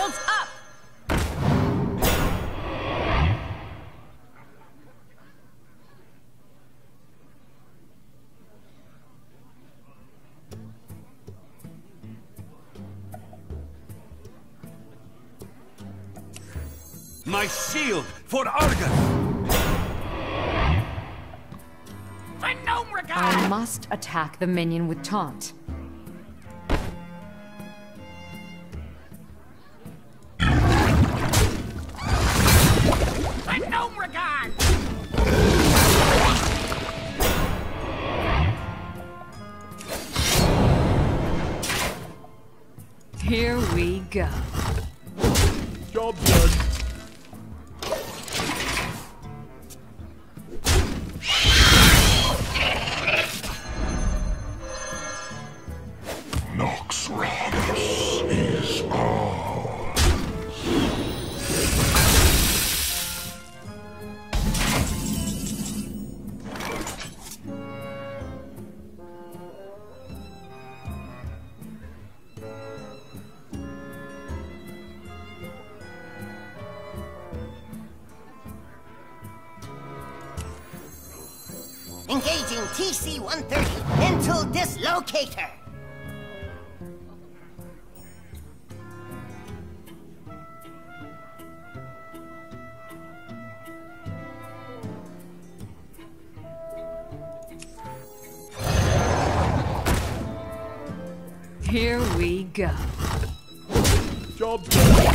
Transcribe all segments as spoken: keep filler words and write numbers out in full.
shields up! My shield for Argus! For no regard! I must attack the minion with taunt. For no regard! Here we go. Job done. Noxramas is ours. Engaging T C one thirty into dislocator. Here we go. Job done.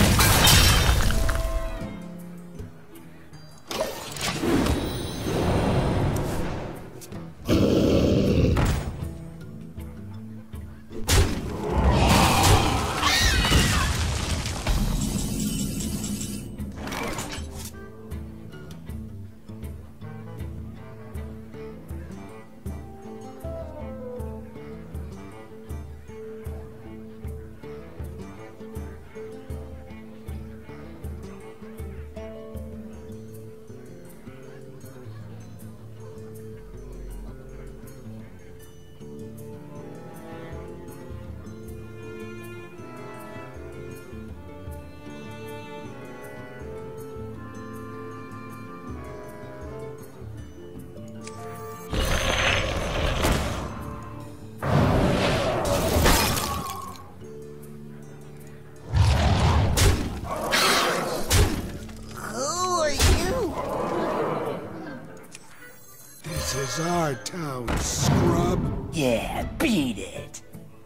This is our town, scrub. Yeah, beat it.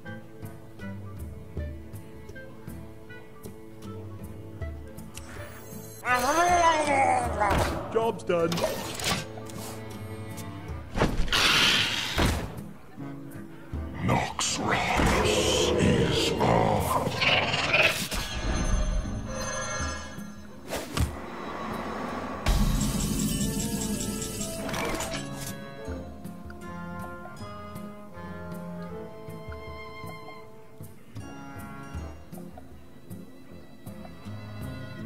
Job's done. Noxramas is ours.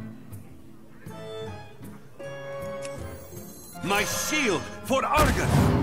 My shield for Argus!